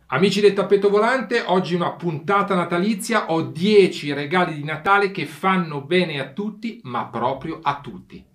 Amici del Tappeto Volante, oggi una puntata natalizia, ho 10 regali di Natale che fanno bene a tutti, ma proprio a tutti.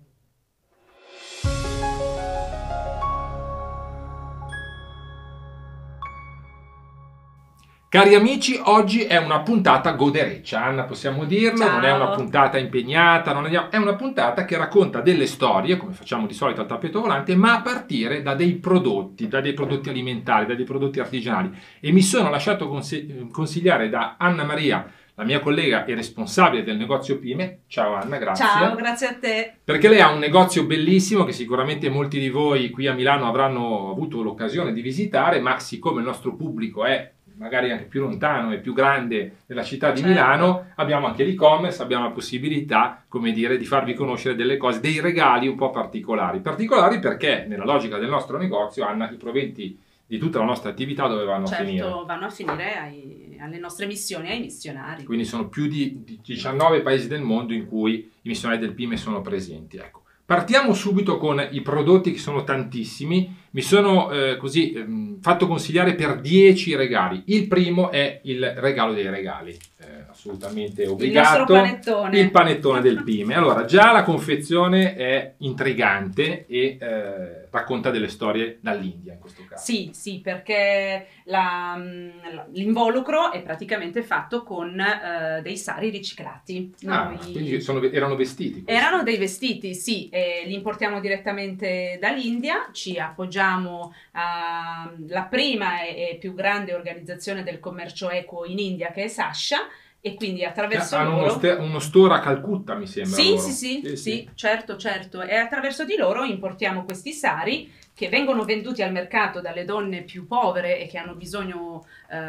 Cari amici, oggi è una puntata godereccia, Anna, possiamo dirlo. Ciao. Non è una puntata impegnata, è una puntata che racconta delle storie, come facciamo di solito al Tappeto Volante, ma a partire da dei prodotti alimentari, da dei prodotti artigianali. E mi sono lasciato consigliare da Anna Maria, la mia collega e responsabile del negozio Pime. Ciao Anna, grazie. Ciao, grazie a te. Perché lei ha un negozio bellissimo che sicuramente molti di voi qui a Milano avranno avuto l'occasione di visitare, ma siccome il nostro pubblico è magari anche più lontano e più grande della città di Milano, abbiamo anche l'e-commerce, abbiamo la possibilità, come dire, di farvi conoscere delle cose, dei regali un po' particolari. Particolari perché nella logica del nostro negozio, Anna, i proventi di tutta la nostra attività dove vanno a finire? Certo, vanno a finire alle nostre missioni, ai missionari. Quindi sono più di 19 paesi del mondo in cui i missionari del Pime sono presenti. Ecco. Partiamo subito con i prodotti, che sono tantissimi. Mi sono fatto consigliare per 10 regali. Il primo è il regalo dei regali, assolutamente obbligato. Il nostro panettone. Il panettone del Pime. Allora, già la confezione è intrigante e racconta delle storie dall'India in questo caso. Sì, perché l'involucro è praticamente fatto con dei sari riciclati. Quindi erano vestiti. Erano dei vestiti, sì, li importiamo direttamente dall'India, ci appoggiamo alla prima e più grande organizzazione del commercio equo in India, che è Sasha, e quindi attraverso hanno uno store a Calcutta, mi sembra. Sì, certo, e attraverso di loro importiamo questi sari che vengono venduti al mercato dalle donne più povere e che hanno bisogno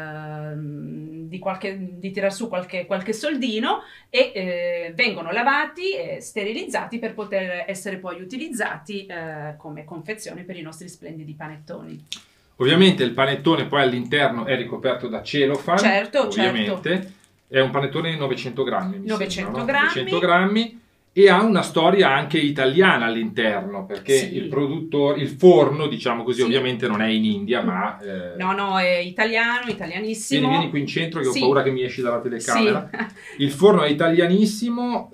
di tirar su qualche soldino, e vengono lavati e sterilizzati per poter essere poi utilizzati come confezione per i nostri splendidi panettoni. Ovviamente il panettone poi all'interno è ricoperto da cellophane, certo. È un panettone di 900 grammi, 900 grammi, e ha una storia anche italiana all'interno, perché sì. il forno, diciamo così, sì. Ovviamente non è in India, ma... No, è italianissimo. Vieni qui in centro, che ho paura che mi esci dalla telecamera. Sì. Il forno è italianissimo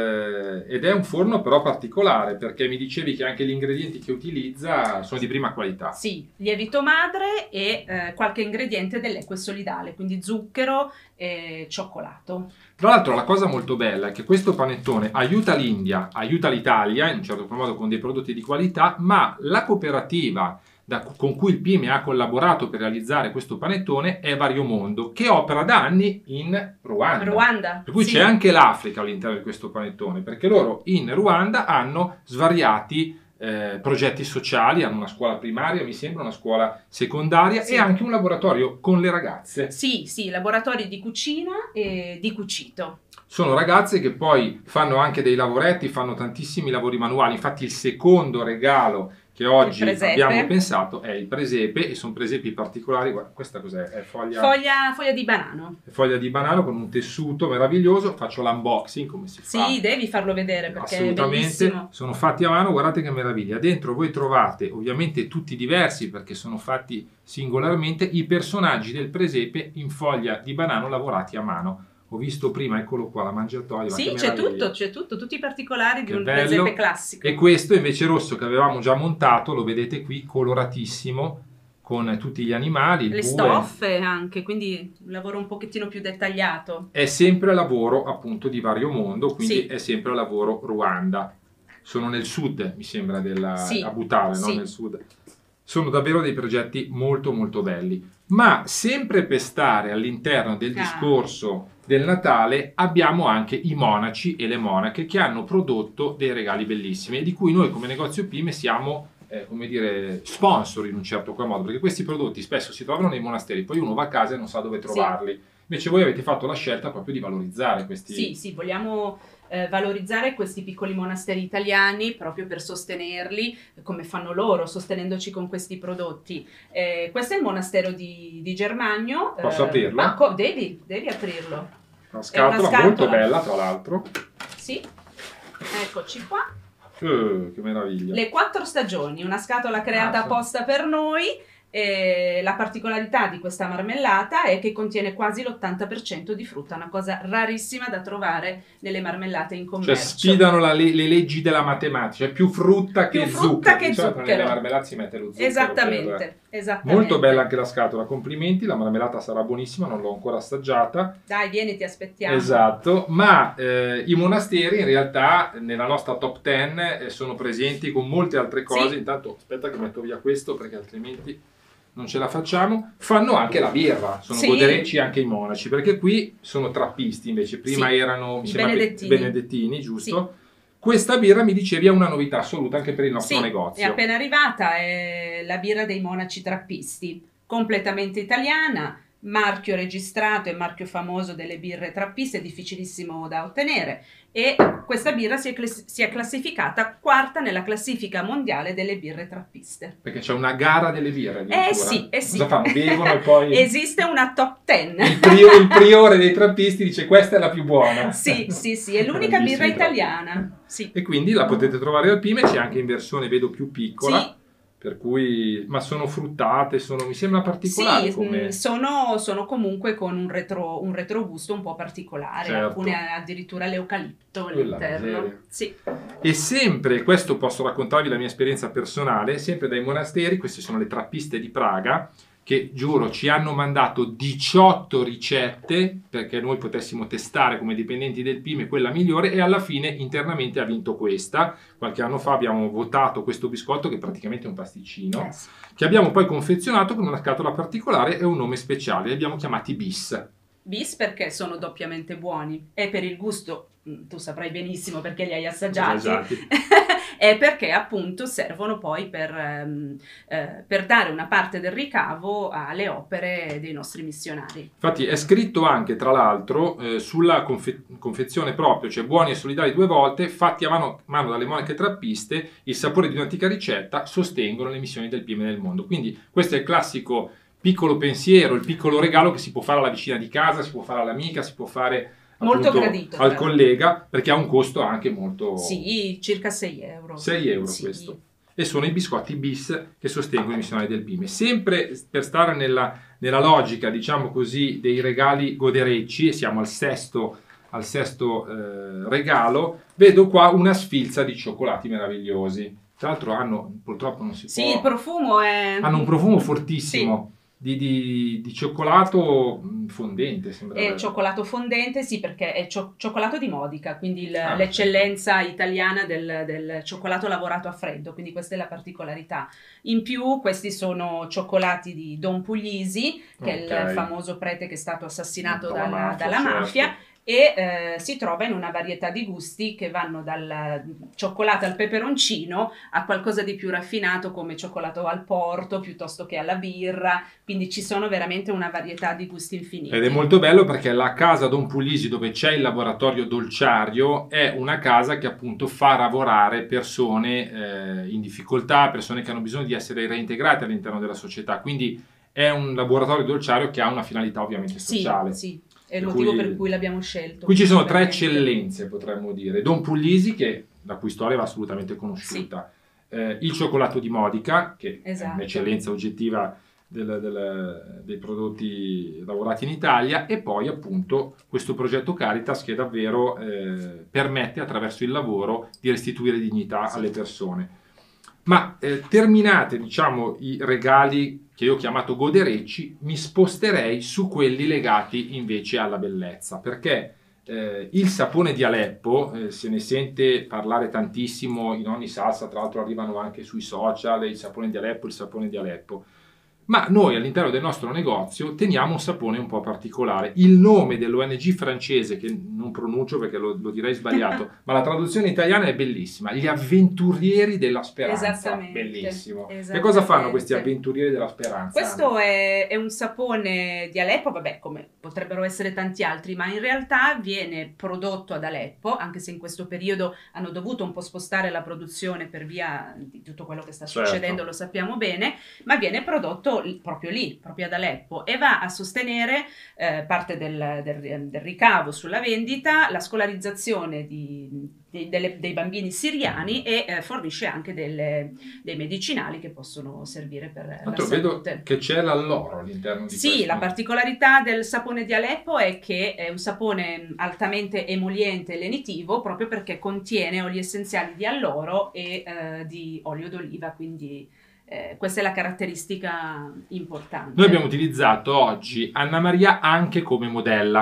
ed è un forno però particolare, perché mi dicevi che anche gli ingredienti che utilizza sono di prima qualità. Sì, lievito madre e qualche ingrediente dell'equa e solidale, quindi zucchero e cioccolato. Tra l'altro la cosa molto bella è che questo panettone aiuta l'India, aiuta l'Italia in un certo modo con dei prodotti di qualità, ma la cooperativa con cui il Pime ha collaborato per realizzare questo panettone è Variomondo, che opera da anni in Ruanda. Per cui c'è anche l'Africa all'interno di questo panettone, perché loro in Ruanda hanno svariati progetti sociali, hanno una scuola primaria, mi sembra, una scuola secondaria e anche un laboratorio con le ragazze. Sì, laboratori di cucina e di cucito. Sono ragazze che poi fanno anche dei lavoretti, fanno tantissimi lavori manuali. Infatti il secondo regalo che oggi abbiamo pensato è il presepe, e sono presepi particolari. Guarda, questa cos'è? È foglia di banano. Foglia di banano con un tessuto meraviglioso. Faccio l'unboxing, come si fa? Sì, devi farlo vedere perché è bellissimo. Sono fatti a mano, guardate che meraviglia. Dentro voi trovate, ovviamente tutti diversi perché sono fatti singolarmente, i personaggi del presepe in foglia di banano lavorati a mano. Ho visto prima, eccolo qua, la mangiatoia. Sì, c'è tutto, tutti i particolari di un presepe classico. E questo invece rosso che avevamo già montato, lo vedete qui, coloratissimo, con tutti gli animali. Le stoffe anche, quindi un lavoro un pochettino più dettagliato. È sempre lavoro appunto di Variomondo, quindi è sempre lavoro Ruanda. Sono nel sud, mi sembra, a Butare, no? Nel sud. Sono davvero dei progetti molto molto belli. Ma sempre per stare all'interno del discorso del Natale, abbiamo anche i monaci e le monache che hanno prodotto dei regali bellissimi e di cui noi come negozio Pime siamo come dire, sponsor in un certo qual modo, perché questi prodotti spesso si trovano nei monasteri, poi uno va a casa e non sa dove trovarli. Invece voi avete fatto la scelta proprio di valorizzare questi... Sì, vogliamo valorizzare questi piccoli monasteri italiani proprio per sostenerli come fanno loro, sostenendoci con questi prodotti. Questo è il monastero di Germagno. Posso aprirlo? Devi aprirlo. Una scatola molto bella, tra l'altro. Sì, eccoci qua. Che meraviglia. Le 4 stagioni, una scatola creata apposta per noi, E la particolarità di questa marmellata è che contiene quasi l'80% di frutta, una cosa rarissima da trovare nelle marmellate in commercio. Cioè sfidano le leggi della matematica, cioè più frutta che zucchero. Che zucchero. Nelle marmellate si mette lo zucchero. Esattamente. Molto bella anche la scatola, complimenti, la marmellata sarà buonissima, non l'ho ancora assaggiata. Dai, vieni, ti aspettiamo. Esatto, ma i monasteri in realtà nella nostra top 10 sono presenti con molte altre cose. Sì. Intanto aspetta che metto via questo perché altrimenti non ce la facciamo. Fanno anche la birra, sono goderecci anche i monaci, perché qui sono trappisti invece, prima erano mi sembra benedettini, giusto? Sì. Questa birra, mi dicevi, è una novità assoluta anche per il nostro negozio. È appena arrivata, è la birra dei monaci trappisti, completamente italiana, marchio registrato e marchio famoso delle birre trappiste, difficilissimo da ottenere, e questa birra si è classificata quarta nella classifica mondiale delle birre trappiste. Perché c'è una gara delle birre. Sì. Cosa fanno? Bevono e poi... Esiste una top 10. Il priore dei trappisti dice questa è la più buona. Sì, è l'unica birra italiana. Sì. E quindi la potete trovare al Pime, c'è anche in versione, vedo, più piccola. Sì. Per cui, ma sono fruttate, mi sembra particolare. Sì, sono comunque con un retrogusto un po' particolare, alcune addirittura l'eucalipto all'interno. Sì. E sempre, questo posso raccontarvi la mia esperienza personale, sempre dai monasteri, queste sono le trappiste di Praga, che giuro ci hanno mandato 18 ricette perché noi potessimo testare come dipendenti del Pime quella migliore, e alla fine internamente ha vinto questa. Qualche anno fa abbiamo votato questo biscotto, che è praticamente un pasticcino, che abbiamo poi confezionato con una scatola particolare e un nome speciale, li abbiamo chiamati Bis. Bis perché sono doppiamente buoni, e per il gusto, tu saprai benissimo perché li hai assaggiati, è perché appunto servono poi per dare una parte del ricavo alle opere dei nostri missionari. Infatti è scritto anche, tra l'altro, sulla confezione proprio, cioè buoni e solidali 2 volte, fatti a mano dalle monache trappiste, il sapore di un'antica ricetta, sostengono le missioni del Pime nel mondo. Quindi questo è il classico piccolo pensiero, il piccolo regalo che si può fare alla vicina di casa, si può fare all'amica, si può fare molto gradito, al collega, perché ha un costo anche molto... Sì, circa 6 euro. 6 euro questo. E sono i biscotti Bis che sostengono i missionari del Pime. Sempre per stare nella logica, diciamo così, dei regali goderecci, e siamo al sesto regalo, vedo qua una sfilza di cioccolati meravigliosi. Tra l'altro purtroppo non si può... Sì, il profumo è... Hanno un profumo fortissimo. Sì. Di cioccolato fondente, sembra. È cioccolato fondente, sì, perché è cioccolato di Modica, quindi l'eccellenza italiana del cioccolato lavorato a freddo, quindi questa è la particolarità. In più questi sono cioccolati di Don Puglisi, che è il famoso prete che è stato assassinato dalla mafia. E si trova in una varietà di gusti che vanno dal cioccolato al peperoncino a qualcosa di più raffinato come cioccolato al porto piuttosto che alla birra, quindi ci sono veramente una varietà di gusti infiniti. Ed è molto bello perché la casa Don Puglisi, dove c'è il laboratorio dolciario, è una casa che appunto fa lavorare persone in difficoltà, persone che hanno bisogno di essere reintegrate all'interno della società, quindi è un laboratorio dolciario che ha una finalità ovviamente sociale. Sì. È il motivo per cui l'abbiamo scelto. Qui ci sono 3 eccellenze, potremmo dire. Don Puglisi, la cui storia va assolutamente conosciuta. Il cioccolato di Modica, che è un'eccellenza oggettiva dei prodotti lavorati in Italia, e poi appunto questo progetto Caritas che davvero permette attraverso il lavoro di restituire dignità alle persone. Ma terminate, diciamo, i regali che io ho chiamato goderecci, mi sposterei su quelli legati invece alla bellezza, perché il sapone di Aleppo, se ne sente parlare tantissimo in ogni salsa, tra l'altro arrivano anche sui social, il sapone di Aleppo, ma noi all'interno del nostro negozio teniamo un sapone un po' particolare. Il nome dell'ONG francese, che non pronuncio perché lo direi sbagliato, ma la traduzione italiana è bellissima, gli avventurieri della speranza. Bellissimo. Che cosa fanno questi avventurieri della speranza? Questo è un sapone di Aleppo, vabbè, come potrebbero essere tanti altri, ma in realtà viene prodotto ad Aleppo, anche se in questo periodo hanno dovuto un po' spostare la produzione per via di tutto quello che sta succedendo, lo sappiamo bene, ma viene prodotto proprio lì, proprio ad Aleppo, e va a sostenere parte del ricavo sulla vendita, la scolarizzazione di dei bambini siriani e fornisce anche dei medicinali che possono servire per la salute. Vedo che c'è l'alloro all'interno di questo. Sì, la particolarità del sapone di Aleppo è che è un sapone altamente emoliente e lenitivo, proprio perché contiene oli essenziali di alloro e di olio d'oliva, quindi questa è la caratteristica importante. Noi abbiamo utilizzato oggi Anna Maria anche come modella,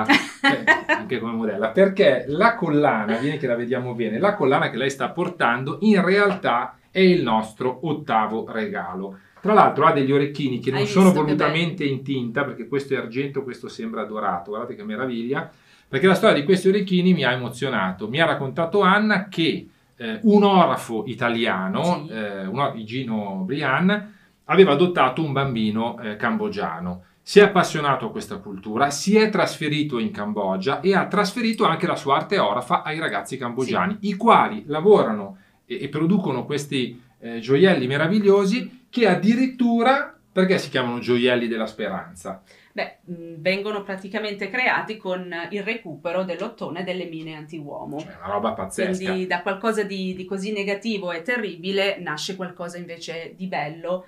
perché la collana, vieni che la vediamo bene, la collana che lei sta portando in realtà è il nostro 8º regalo. Tra l'altro ha degli orecchini che non sono volutamente in tinta, perché questo è argento, questo sembra dorato, guardate che meraviglia, perché la storia di questi orecchini mi ha emozionato. Mi ha raccontato Anna che un orafo italiano, Gino Brian, aveva adottato un bambino cambogiano. Si è appassionato a questa cultura, si è trasferito in Cambogia e ha trasferito anche la sua arte orafa ai ragazzi cambogiani, i quali lavorano e producono questi gioielli meravigliosi che addirittura, perché si chiamano gioielli della speranza? Beh, vengono praticamente creati con il recupero dell'ottone delle mine antiuomo. Cioè, una roba pazzesca. Quindi da qualcosa di così negativo e terribile nasce qualcosa invece di bello.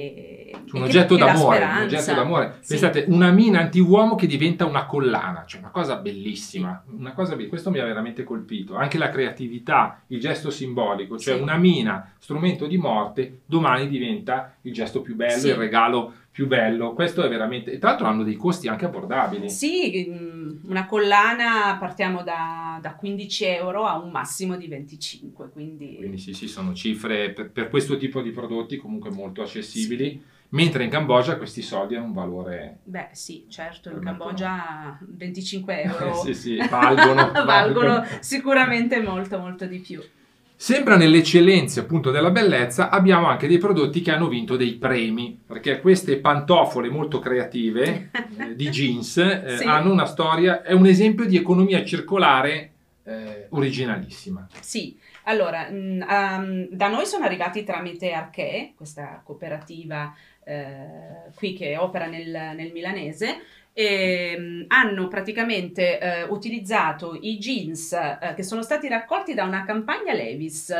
Un oggetto d'amore. Sì. Pensate, una mina antiuomo che diventa una collana, cioè una cosa bellissima. Questo mi ha veramente colpito. Anche la creatività, il gesto simbolico, cioè una mina, strumento di morte, domani diventa il gesto più bello, il regalo più bello. Questo è veramente, e tra l'altro hanno dei costi anche abbordabili. Sì, una collana partiamo da 15 euro a un massimo di 25, quindi sì, sono cifre per questo tipo di prodotti comunque molto accessibili, mentre in Cambogia questi soldi hanno un valore. Beh sì, certo, in Cambogia 25 euro valgono sicuramente molto molto di più. Sempre nelle eccellenze appunto della bellezza abbiamo anche dei prodotti che hanno vinto dei premi, perché queste pantofole molto creative di jeans hanno una storia, è un esempio di economia circolare originalissì. Sì, allora da noi sono arrivati tramite Arché, questa cooperativa qui che opera nel milanese, e hanno praticamente utilizzato i jeans che sono stati raccolti da una campagna Levi's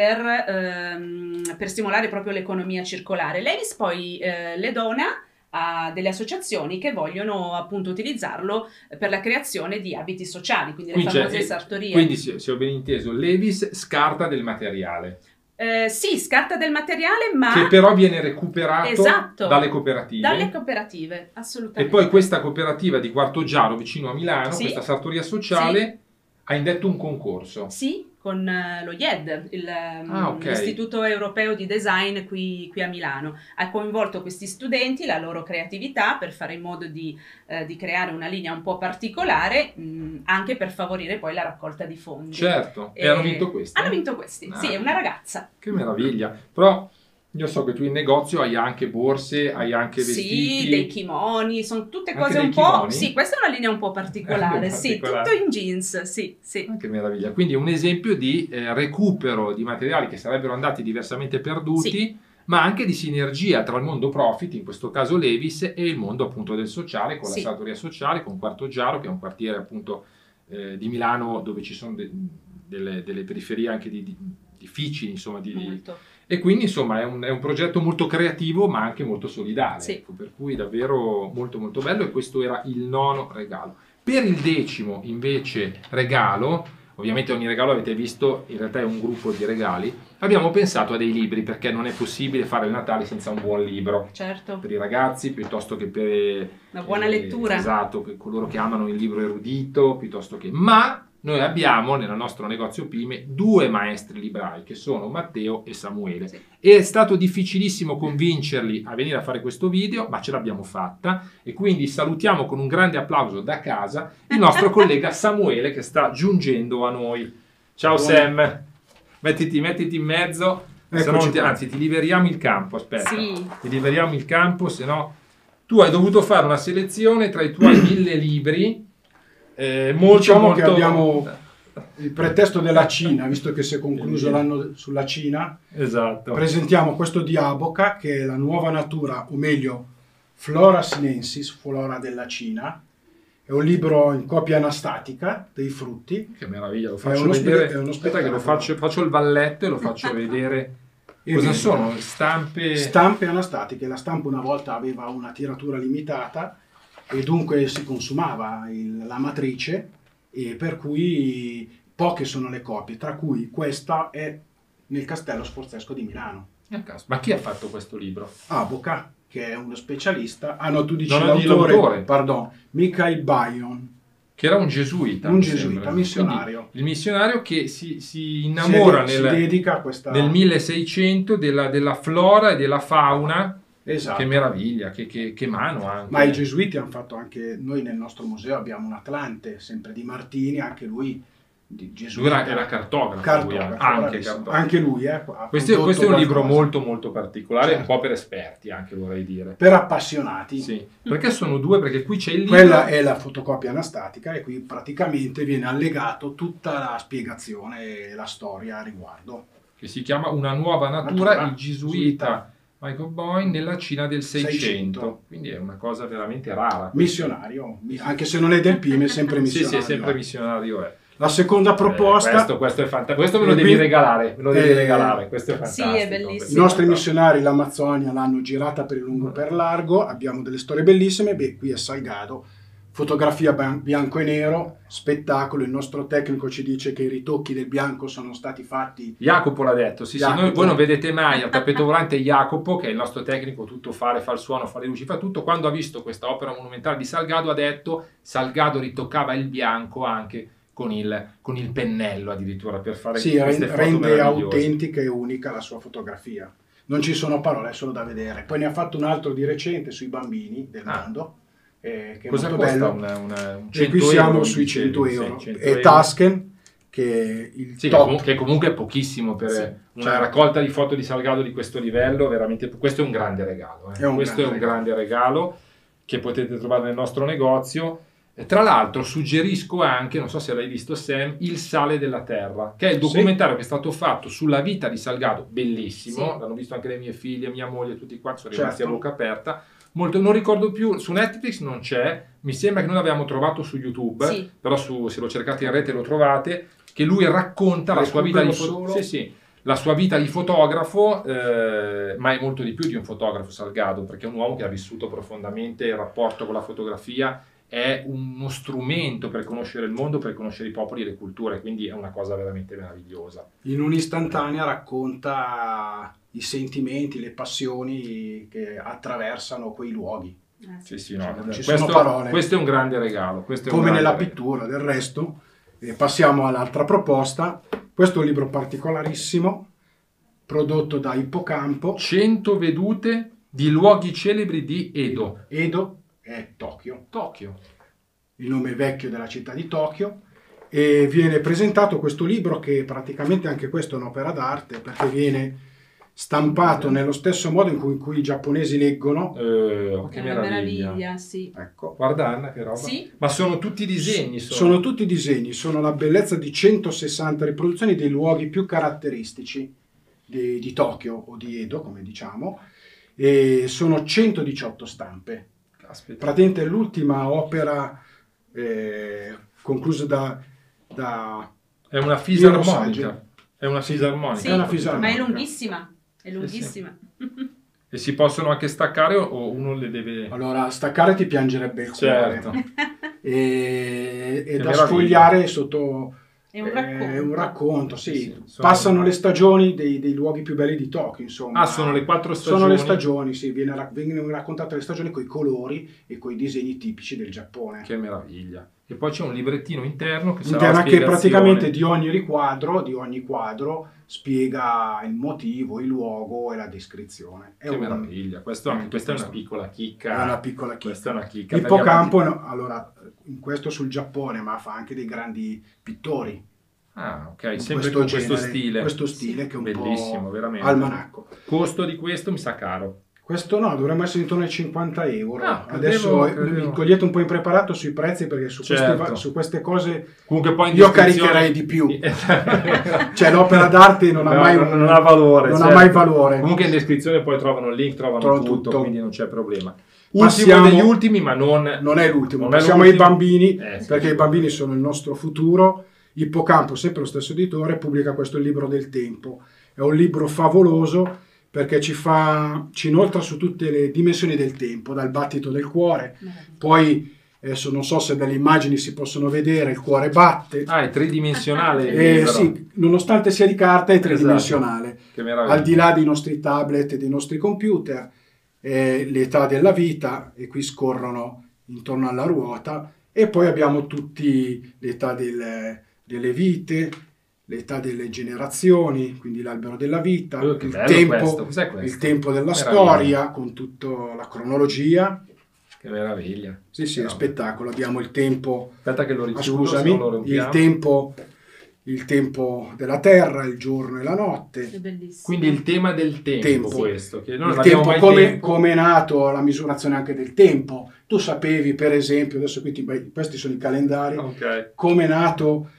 per stimolare proprio l'economia circolare. Levi's poi le dona a delle associazioni che vogliono appunto utilizzarlo per la creazione di abiti sociali, quindi le famose sartorie. Quindi, se ho ben inteso, Levi's scarta del materiale. Sì, scarta del materiale, ma che però viene recuperato dalle cooperative. Dalle cooperative, assolutamente. E poi questa cooperativa di Quartoggiaro, vicino a Milano, questa sartoria sociale, ha indetto un concorso. Sì, con lo IED, l'Istituto Europeo di Design qui a Milano. Ha coinvolto questi studenti, la loro creatività per fare in modo di creare una linea un po' particolare, anche per favorire poi la raccolta di fondi. Certo, e hanno vinto questi? Hanno vinto questi, sì, è una ragazza. Che meraviglia, però io so che tu in negozio hai anche borse, hai anche vestiti. Sì, dei kimoni, sono tutte cose un po'. Kimoni? Sì, questa è una linea un po' particolare, sì, tutto in jeans, sì. Che meraviglia, quindi un esempio di recupero di materiali che sarebbero andati diversamente perduti, ma anche di sinergia tra il mondo profit, in questo caso Levi's, e il mondo appunto del sociale, con la sartoria sociale, con Quartoggiaro, che è un quartiere appunto di Milano dove ci sono delle periferie anche difficili, insomma, e quindi insomma è un progetto molto creativo ma anche molto solidale, ecco, per cui davvero molto molto bello, e questo era il 9º regalo. Per il 10º invece regalo, ovviamente ogni regalo avete visto in realtà è un gruppo di regali, abbiamo pensato a dei libri, perché non è possibile fare il Natale senza un buon libro, per i ragazzi piuttosto che per una buona lettura, esatto, per coloro che amano il libro erudito, piuttosto che, ma noi abbiamo nel nostro negozio Pime 2 maestri librai che sono Matteo e Samuele, e è stato difficilissimo convincerli a venire a fare questo video, ma ce l'abbiamo fatta, e quindi salutiamo con un grande applauso da casa il nostro collega Samuele che sta giungendo a noi. Ciao Sam, mettiti in mezzo, anzi ti liberiamo il campo, aspetta, ti liberiamo il campo, se no tu hai dovuto fare una selezione tra i tuoi 1000 libri. Diciamo che abbiamo il pretesto della Cina, visto che si è concluso l'anno sulla Cina. Esatto. Presentiamo questo di Aboca, che è la nuova natura, o meglio Flora sinensis, flora della Cina, È un libro in copia anastatica dei frutti. Che meraviglia, lo faccio vedere. Aspetta che lo faccio il valletto e lo faccio vedere. Cosa sono? Stampe anastatiche. La stampa una volta aveva una tiratura limitata e dunque si consumava la matrice, e per cui poche sono le copie, tra cui questa è nel Castello Sforzesco di Milano. Ma chi ha fatto questo libro? Boccà, che è uno specialista. No, tu dici l'autore. Pardon, Mikhail Bayon. Che era un gesuita. Un gesuita, missionario. Quindi il missionario che si innamora nel 1600 della flora e della fauna. Esatto. Che meraviglia, che mano anche. Ma i gesuiti hanno fatto anche, noi nel nostro museo abbiamo un Atlante, sempre di Martini, anche lui gesuita. Lui era cartografo. Anche lui. Questo è un libro molto molto particolare, certo. Un po' per esperti anche, vorrei dire. Per appassionati. Sì. Perché sono due? Perché qui c'è il libro. Quella è la fotocopia anastatica e qui praticamente viene allegato tutta la spiegazione e la storia a riguardo. Che si chiama Una nuova natura, il gesuita Michael Boyne nella Cina del 600. Quindi è una cosa veramente rara. Missionario, anche se non è del PIM, è sempre missionario. Sì, sempre missionario è. La seconda proposta... Questo è fantastico. Questo me lo devi regalare. Questo è fantastico. Sì, è bellissimo. I nostri missionari l'Amazzonia l'hanno girata per il lungo e per largo. Abbiamo delle storie bellissime. Qui è Salgado. Fotografia bianco e nero, spettacolo. Il nostro tecnico ci dice che i ritocchi del bianco sono stati fatti. Jacopo l'ha detto, sì. Voi non vedete mai al tappeto volante Jacopo, che è il nostro tecnico, tutto fa il suono, fa le luci, fa tutto. Quando ha visto questa opera monumentale di Salgado ha detto Salgado ritoccava il bianco anche con il pennello addirittura per fare queste foto rende autentica e unica la sua fotografia. Non ci sono parole, è solo da vedere. Poi ne ha fatto un altro di recente sui bambini del mondo. Che è cosa molto costa bello. E qui siamo sui 100 euro. E Tusken, che il top. Che comunque è pochissimo per una raccolta di foto di Salgado di questo livello. Veramente, questo è un grande regalo. Questo è un grande regalo che potete trovare nel nostro negozio. Tra l'altro suggerisco anche, non so se l'hai visto Sam, Il sale della terra, che è il documentario che è stato fatto sulla vita di Salgado, bellissimo, l'hanno visto anche le mie figlie, mia moglie, tutti quanti sono rimasti a bocca aperta. Non ricordo più, su Netflix non c'è, mi sembra che noi l'abbiamo trovato su YouTube, però se lo cercate in rete lo trovate, che lui racconta la sua vita di la sua vita di fotografo, ma è molto di più di un fotografo Salgado, perché è un uomo che ha vissuto profondamente il rapporto con la fotografia, è uno strumento per conoscere il mondo, per conoscere i popoli e le culture, quindi è una cosa veramente meravigliosa. In un'istantanea racconta i sentimenti, le passioni che attraversano quei luoghi. Sono parole. Questo è un grande regalo. Come nella pittura, del resto. Passiamo all'altra proposta. Questo è un libro particolarissimo, prodotto da Ippocampo. 100 vedute di luoghi celebri di Edo. Edo è Tokyo. Il nome vecchio della città di Tokyo. E viene presentato questo libro, che praticamente anche questo è un'opera d'arte, perché viene stampato nello stesso modo in cui i giapponesi leggono. Che meraviglia, sì. Ecco. Guarda Anna, che roba. Sì. Ma sono tutti disegni? Sono tutti disegni, sono la bellezza di 160 riproduzioni dei luoghi più caratteristici di Tokyo o di Edo, come diciamo, e sono 118 stampe. Caspita. Praticamente l'ultima opera conclusa da È una fisarmonica. È una fisarmonica. Sì, ma è lunghissima. È lunghissima. E si possono anche staccare o uno le deve... Allora, staccare ti piangerebbe il cuore. Certo. E da sfogliare sotto... È un racconto, sì. Passano le stagioni dei luoghi più belli di Tokyo, insomma. Sono le 4 stagioni? Sono le stagioni, sì. Vengono raccontate le stagioni con i colori e con i disegni tipici del Giappone. Che meraviglia. E poi c'è un librettino interno che praticamente di ogni quadro spiega il motivo, il luogo e la descrizione. Meraviglia. Questa è una piccola chicca. Questa è una chicca. Ippocampo, allora, in questo sul Giappone, ma fa anche dei grandi pittori. Ah, ok, sempre con questo stile. Questo stile che è un bellissimo, po' veramente. almanacco. Costo di questo mi sa caro. Questo no, dovremmo essere intorno ai 50 euro. Adesso mi cogliete un po' impreparato sui prezzi, perché su queste cose comunque poi io caricherei di più. Cioè l'opera d'arte non ha valore. Non ha mai valore. Comunque in descrizione poi trovano il link, trovano tutto, quindi non c'è problema. Ultimo degli ultimi, ma non è l'ultimo. Passiamo ai bambini, perché i bambini sono il nostro futuro. Ippocampo, sempre lo stesso editore, pubblica questo libro del tempo. È un libro favoloso perché ci inoltra su tutte le dimensioni del tempo, dal battito del cuore, poi adesso non so se dalle immagini si possono vedere, il cuore batte. È tridimensionale. Sì, nonostante sia di carta è tridimensionale. Esatto. Al di là dei nostri tablet e dei nostri computer, l'età della vita, e qui scorrono intorno alla ruota, e poi abbiamo tutti l'età delle vite, l'età delle generazioni, quindi l'albero della vita, il tempo della storia, con tutta la cronologia. Che meraviglia. Sì, è spettacolo. Abbiamo il tempo... Aspetta che lo richiudo, il tempo della terra, il giorno e la notte. È bellissimo. Quindi il tema del tempo. Questo. Che non il tempo, come è nato la misurazione anche del tempo. Tu sapevi, per esempio, adesso questi sono i calendari, come è nato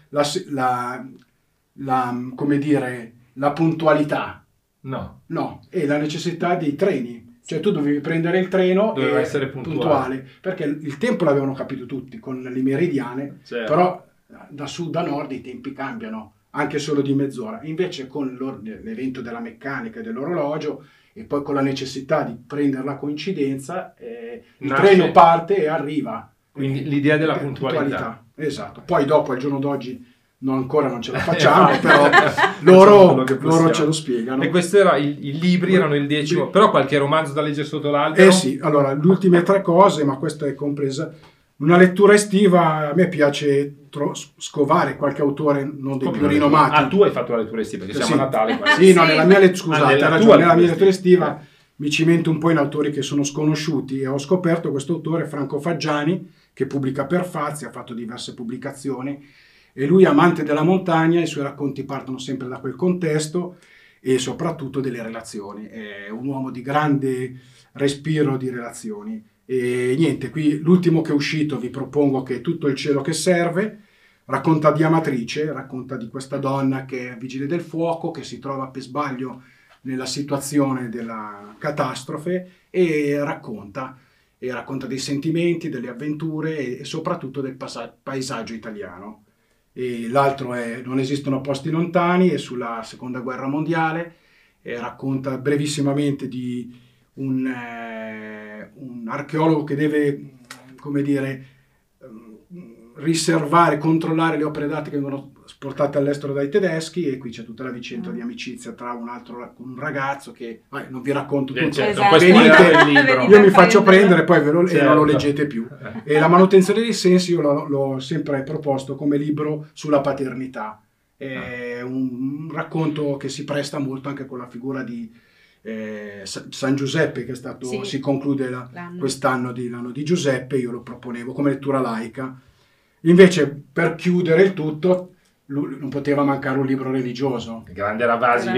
come dire, la puntualità? No, e la necessità dei treni. Cioè tu dovevi prendere il treno e essere puntuale, perché il tempo l'avevano capito tutti con le meridiane, però da sud a nord i tempi cambiano, anche solo di mezz'ora. Invece con l'evento della meccanica e dell'orologio, e poi con la necessità di prendere la coincidenza, il treno parte e arriva. Quindi l'idea della puntualità. Esatto. Poi dopo, al giorno d'oggi, ancora non ce la facciamo, però loro ce lo spiegano. E questo era i libri erano il 10, però qualche romanzo da leggere sotto l'albero? Sì, allora le ultime 3 cose, ma questa è compresa. Una lettura estiva, a me piace scovare qualche autore non dei più rinomati. Tu hai fatto la lettura estiva, perché siamo a Natale. Nella mia lettura estiva mi cimento un po' in autori che sono sconosciuti, e ho scoperto questo autore, Franco Faggiani, che pubblica per Fazzi, ha fatto diverse pubblicazioni, e lui, amante della montagna, i suoi racconti partono sempre da quel contesto e soprattutto delle relazioni. È un uomo di grande respiro di relazioni. E niente, qui l'ultimo che è uscito, vi propongo, che è Tutto il cielo che serve, racconta di Amatrice, racconta di questa donna che è vigile del fuoco, che si trova per sbaglio nella situazione della catastrofe, e racconta dei sentimenti, delle avventure e soprattutto del paesaggio italiano. E l'altro è Non esistono posti lontani, è sulla seconda guerra mondiale, e racconta brevissimamente di un archeologo che deve, come dire, riservare, controllare le opere d'arte che vengono portate all'estero dai tedeschi, e qui c'è tutta la vicenda di amicizia tra un ragazzo che non vi racconto tutto, venite, io mi faccio prendere, poi ve lo non lo leggete più. E La manutenzione dei sensi io l'ho sempre proposto come libro sulla paternità. È un racconto che si presta molto anche con la figura di San Giuseppe, che è stato, si conclude quest'anno l'anno di Giuseppe. Io lo proponevo come lettura laica. Invece, per chiudere il tutto, non poteva mancare un libro religioso. Grande Ravasi,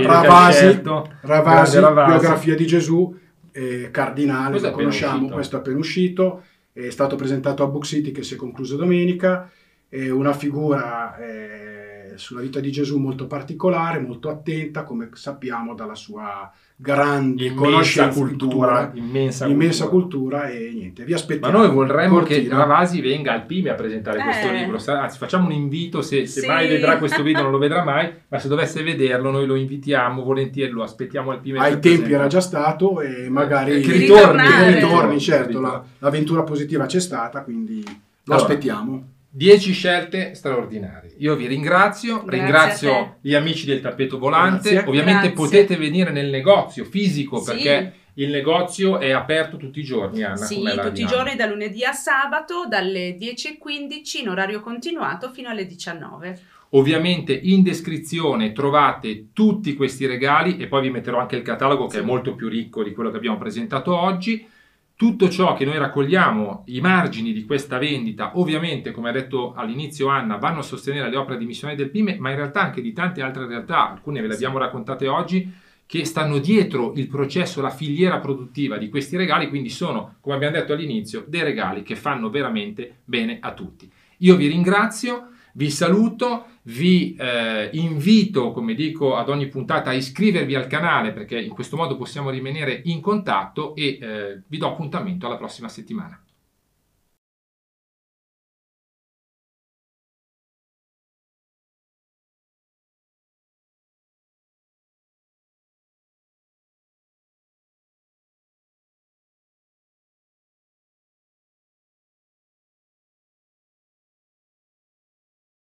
biografia di Gesù, cardinale, lo conosciamo, questo è appena uscito, è stato presentato a Book City, che si è concluso domenica. È una figura sulla vita di Gesù molto particolare, molto attenta, come sappiamo dalla sua grande conoscenza, immensa cultura, e niente, vi aspettiamo. Ma noi vorremmo che Ravasi venga al PIME a presentare questo libro, anzi facciamo un invito, se mai vedrà questo video, non lo vedrà mai, ma se dovesse vederlo noi lo invitiamo volentieri, lo aspettiamo al PIME. Ai tempi era già stato, e magari che ritorni, certo, l'avventura positiva c'è stata, quindi lo aspettiamo. 10 scelte straordinarie. Io vi ringrazio gli amici del Tappeto Volante. Ovviamente potete venire nel negozio fisico, perché il negozio è aperto tutti i giorni, Anna. Sì, tutti i giorni, da lunedì a sabato, dalle 10:15 in orario continuato fino alle 19. Ovviamente in descrizione trovate tutti questi regali, e poi vi metterò anche il catalogo, che è molto più ricco di quello che abbiamo presentato oggi. Tutto ciò che noi raccogliamo, i margini di questa vendita, ovviamente, come ha detto all'inizio Anna, vanno a sostenere le opere di missione del PIME, ma in realtà anche di tante altre realtà, alcune ve le abbiamo raccontate oggi, che stanno dietro il processo, la filiera produttiva di questi regali, quindi sono, come abbiamo detto all'inizio, dei regali che fanno veramente bene a tutti. Io vi ringrazio, Vi saluto, vi invito, come dico ad ogni puntata, a iscrivervi al canale, perché in questo modo possiamo rimanere in contatto, e vi do appuntamento alla prossima settimana.